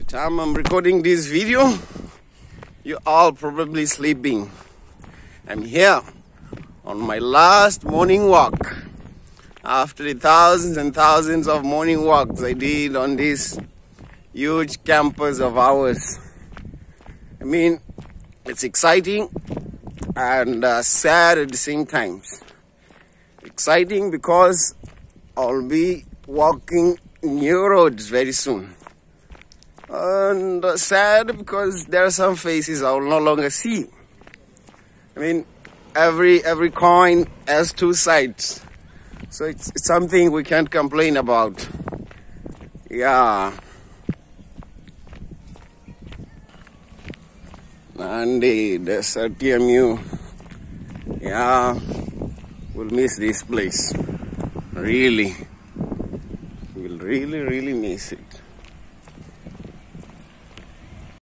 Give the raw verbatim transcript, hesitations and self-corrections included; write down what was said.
Time I'm recording this video, you're all probably sleeping. I'm here on my last morning walk after the thousands and thousands of morning walks I did on this huge campus of ours. I mean, it's exciting and uh, sad at the same time. Exciting because I'll be walking new roads very soon. And uh, sad because there are some faces I will no longer see. I mean, every every coin has two sides, so it's, it's something we can't complain about. Yeah. And the, the S R T M U. Yeah, we'll miss this place. Really, we'll really, really miss it.